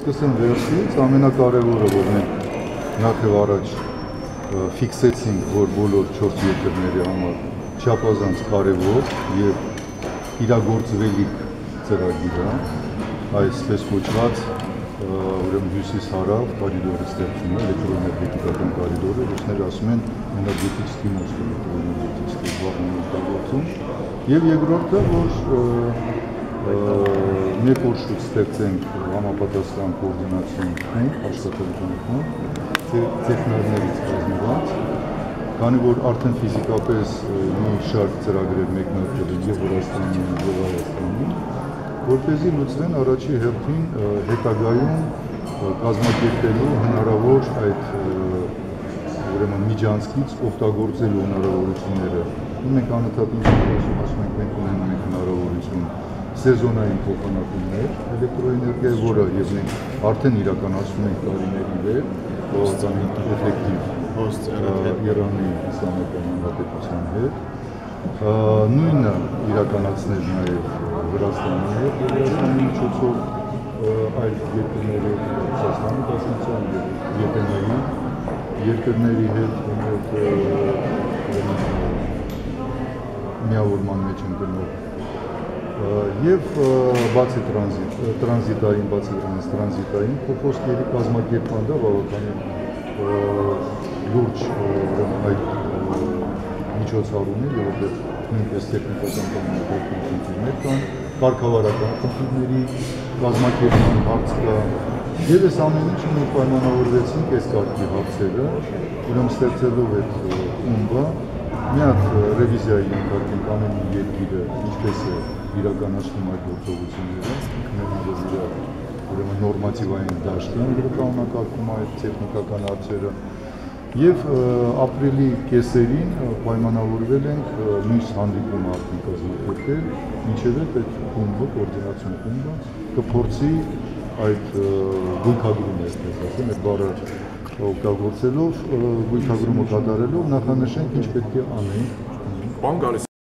սկսեմ վերջից, ամենակարևորը, որ մենք նախ եւ առաջ ֆիքսեցինք, որ բոլոր 4 երկրների համար չափազանց կարևոր եւ իրագործվելիք ծրագիր է, այսպես կոչված ուրեմն հյուսիս-հարավ կորիդորի ստեղծումը, էլեկտրոէներգետիկական կորիդորը, ռուսները ասում են էներգետիկ ստիմուլ, էլեկտրոէներգետիկ ստիմուլ, եւ երկրորդը, որ մեկ օր շուտ ստեղծենք համապատասխան կոորդինացիոն խումբ, աշխատանքային խումբ, տեխնոլոգիաներից կազմված, քանի որ արդեն ֆիզիկապես մի շարք ծրագրեր մեկնարկել են եւ Վրաստանում եւ Հայաստանում, որպեսզի լուծվեն առաջի հերթին հետագայում կազմակերպելու հնարավոր այդ ուրեմն միջանցքից օգտագործելու հնարավորությունները։ Մենք անընդհատ ասում ենք մենք ունենում ենք հնարավորություն սեզոնային փոխանակումներ էլեկտրոէներգիայի, որը եւ մենք արդեն իրականացնում ենք տարիների վեր, էֆեկտիվ Իրանի Իսլամական Հանրապետության հետ։ Նույնը իրականացնել նաեւ Վրաստանի հետ, Վրաստանի միջոցով այլ երկրների, Ռուսաստանի դաշնության երկրների հետ միավորման մեջ ընկնող եւ բացի տրանզիտային փոխոսքերի կազմակերպման դա բավականին լուրջ այդ միջոցառումներ, որովհետեւ նույնպես տեխնիկական կողմնակցություններ կան, կարգավարական խնդիրների կազմակերպման հարց կա, եւ այս ամեն ինչը մենք պայմանավորվեցինք այս կարգի հարցերը, ուրեմն ստեղծելով այդ խումբը, մի հատ ռևիզիայի ենթարկենք ամեն մի երկիրը ինչպես է իրականացնում այդ գործողությունները, ինքնուրույն ուրեմն նորմատիվային դաշտին կրկնակարգում այդ տեխնիկական հարցերը եւ ապրիլի կեսերին պայմանավորվել ենք մյուս հանդիպումը արդեն կազմակերպել, ինչեւ այդ խումբը, կոորդինացիոն խումբը կփորձի այդ գույքագրումը, այսպես ասեմ, այդ բառը օգտագործելով, գույքագրումը կատարելով նախանշենք ինչ պետք է անենք։